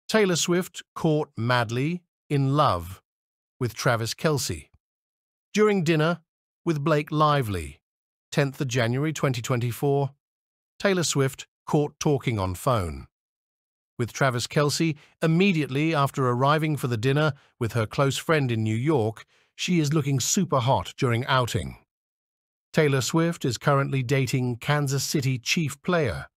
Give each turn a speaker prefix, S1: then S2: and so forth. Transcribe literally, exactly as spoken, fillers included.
S1: Taylor Swift caught madly in love with Travis Kelce. During dinner with Blake Lively, tenth of January twenty twenty-four, Taylor Swift caught talking on phone with Travis Kelce immediately after arriving for the dinner with her close friend in New York. She is looking super hot during outing. Taylor Swift is currently dating Kansas City Chief player